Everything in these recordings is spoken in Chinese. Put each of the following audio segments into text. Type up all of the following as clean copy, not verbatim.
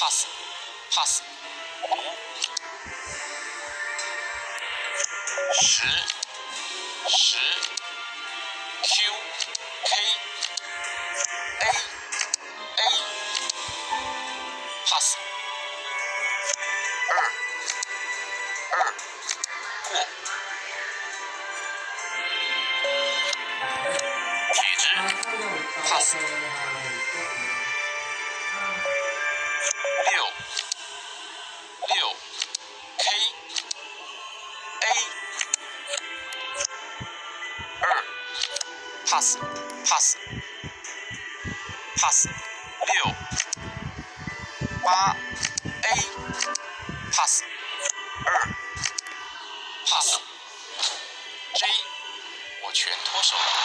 pass pass 5 10 Q K A pass 2过铁直 pass 6 K A 2 pass pass 6 8 A pass 2 pass J 我全脱手了，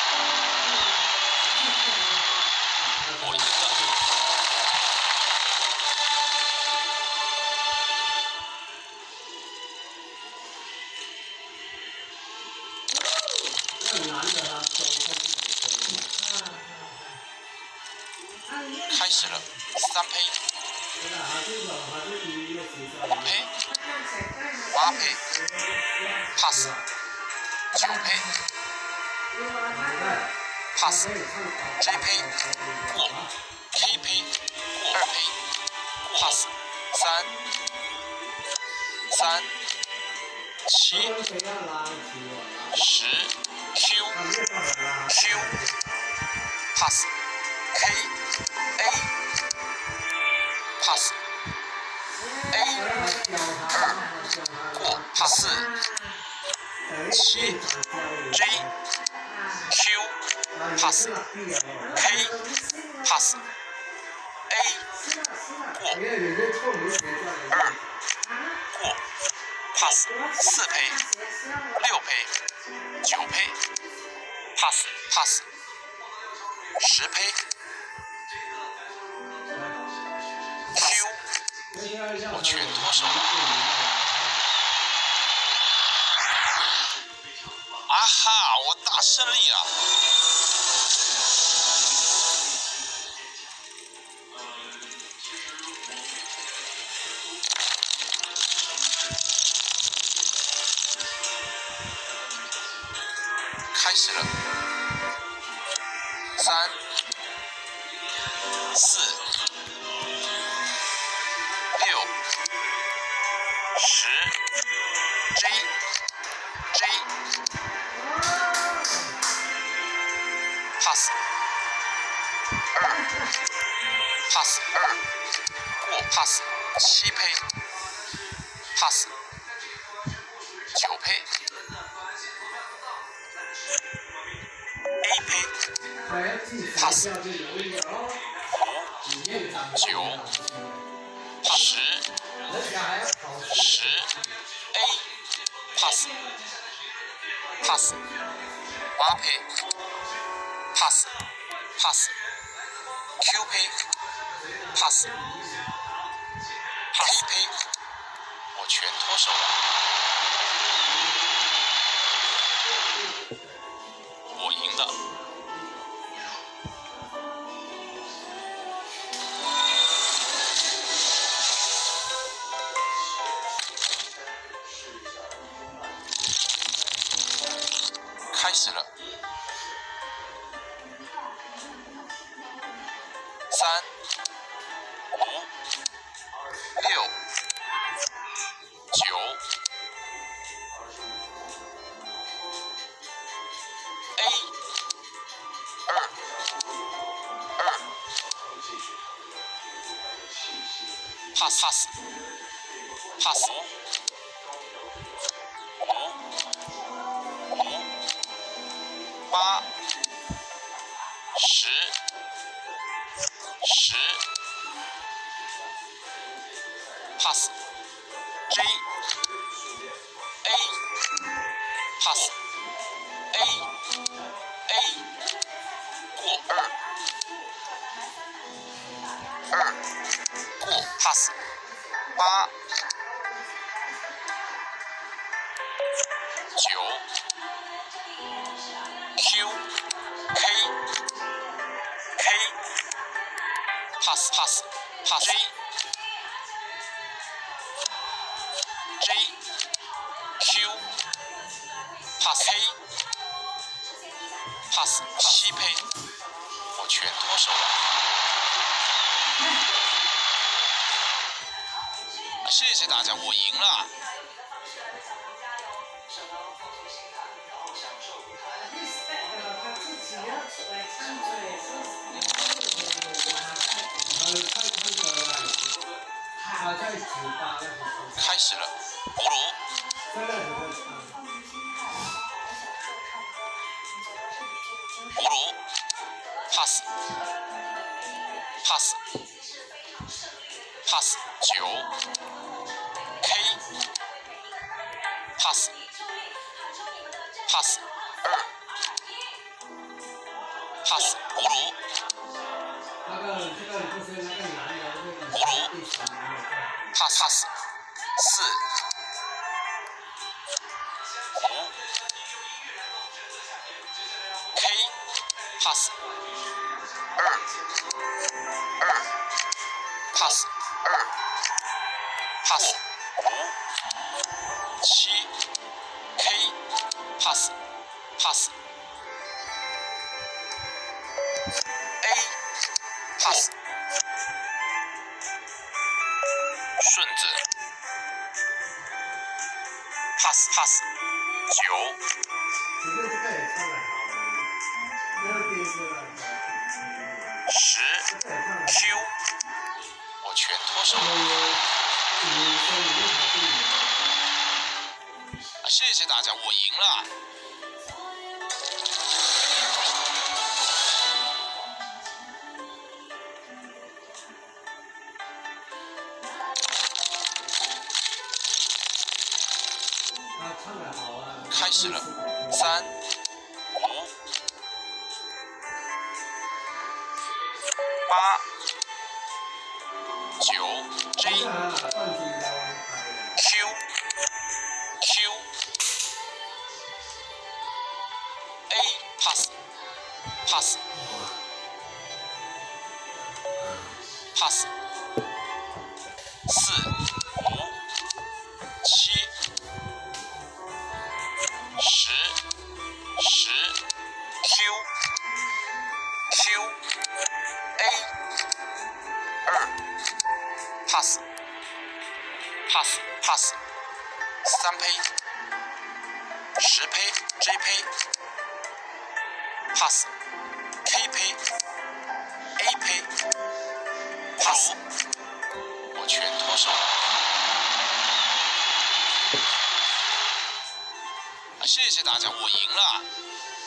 我赢了。开始了，3胚，5胚，8胚 ，pass， 9胚 ，pass，J 胚过 ，K 胚过2胚 ，pass， 3 7 10 Q pass K A pass A 2过 pass 7 J Q pass K pass A 过2过 pass 4胚6胚9胚 pass 10胚 Q 我全脱手了。啊哈！我大胜利啊！开始了，3 4 6 10 J pass 2 pass 2过 pass 7胚 pass 9胚 A 胚 pass 5 9 10 A pass 8胚 pass Q 胚 pass K 胚我全脱手了，我赢了。开始了，3 5 6 9 A 2 pass 5 8 10 pass J A pass A 过2过 pass 8 9 Q K pass J J Q pass K pass 7胚，我全脱手了。谢谢大家，我赢了。开始了，葫芦。葫芦 pass pass pass 9 K pass pass 2 pass 葫芦葫芦 pass pass 4 5 K pass 2 pass 2 pass 5 7 K pass pass A pass 顺子 pass pass 9 10 Q 我全脱手了。谢谢大家，我赢了。开始了，3、5、8、9 J Q Q A pass pass pass 4、5、7、10 Q Q A 2 pass pass pass 3胚10胚 J 胚 pass K 胚 A 胚 pass 我全脱手了。谢谢大家，我赢了。